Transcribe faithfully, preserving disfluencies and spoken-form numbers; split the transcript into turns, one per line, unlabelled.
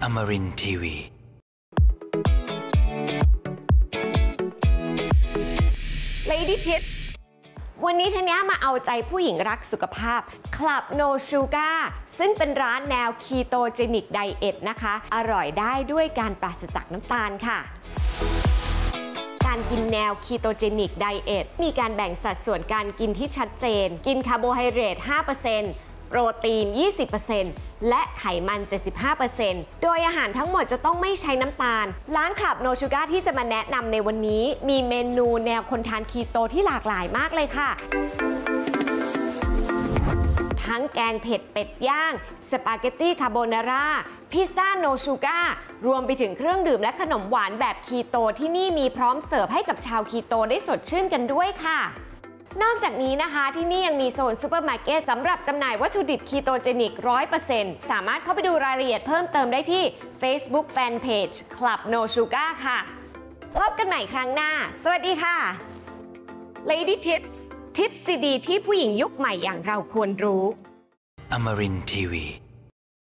Amarin ที วี
Lady Tips วันนี้ธัญญามาเอาใจผู้หญิงรักสุขภาพ Club No Sugar ซึ่งเป็นร้านแนว Ketogenic Diet นะคะ อร่อยได้ด้วยการปราศจากน้ำตาลค่ะ การกินแนว Ketogenic Diet มีการแบ่งสัดส่วนการกินที่ชัดเจน กินคาร์โบไฮเดรต ห้าเปอร์เซ็นต์ โปรตีน ยี่สิบเปอร์เซ็นต์ และไขมัน เจ็ดสิบห้าเปอร์เซ็นต์ โดยอาหารทั้งหมดจะต้องไม่ใช้น้ำตาล ร้าน Club No Sugar ที่จะมาแนะนำในวันนี้มีเมนูแนวคนทานคีโตที่หลากหลายมากเลยค่ะ ทั้งแกงเผ็ดเป็ดย่าง สปาเกตตี้คาโบนาร่า พิซซ่าโนชูการ์ รวมไปถึงเครื่องดื่มและขนมหวานแบบคีโตที่นี่มีพร้อมเสิร์ฟให้กับชาวคีโตได้สดชื่นกันด้วยค่ะ นอกจากนี้นะคะที่นี่ยังมีโซนซูเปอร์มาร์เก็ตสำหรับจำหน่ายวัตถุดิบคีโตเจนิก ร้อยเปอร์เซ็นต์ สามารถเข้าไปดูรายละเอียดเพิ่มเติมได้ที่ Facebook Fanpage Club No Sugar ค่ะ พบกันใหม่ครั้งหน้า สวัสดีค่ะ Lady Tips ทิปส์ดีๆที่ผู้หญิงยุคใหม่อย่างเราควรรู้
Amarin ที วี